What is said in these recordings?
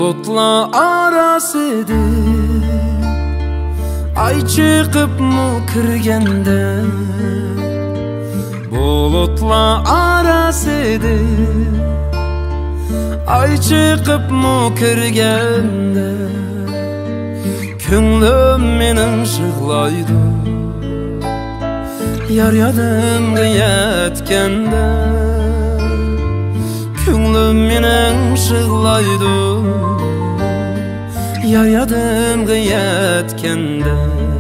bulutla arasıdır ay çıkıp mu kirgende, bulutla arasıdır ay çıkıp mu kirgende, könglim menin şıglaydı yar yadımga yetkende, könglim menin şıglaydı yar yadımga yetkende.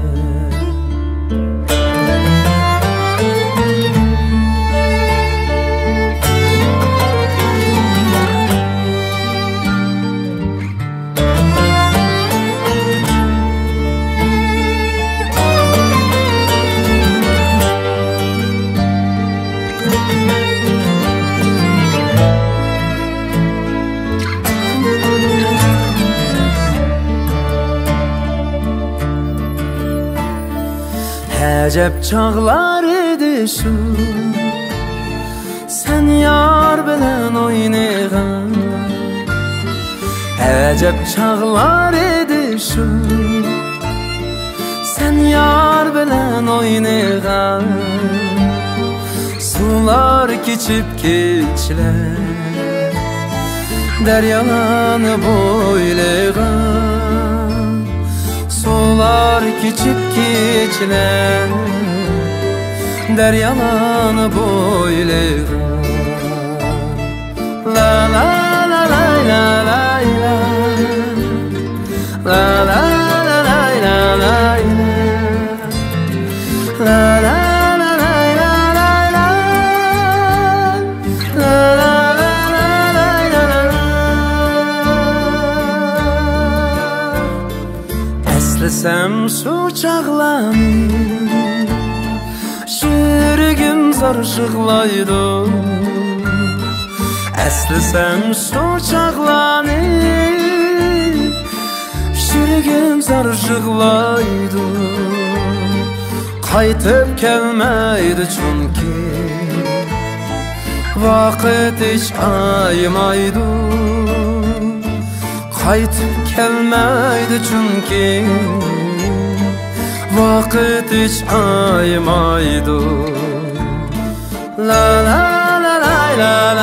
Acep çağlar idi şu sen yar bilen oynayan, acep çağlar idi şu sen yar bilen oynayan, sular keçip keçler deryalarni boylagan, sular keçip keçler deryalarni boylagan. La la la la la la la la la la la la la la. Eslisem şu çağlarni yürügüm zar şıglaydı, eslisem şu çağlarni yürügüm zar şıglaydı, qaytıp kelmeydi çünkü vakit hiç aymaydı, qaytıp kelmeydi çünkü vakit hiç aymaydı. La la la la la la.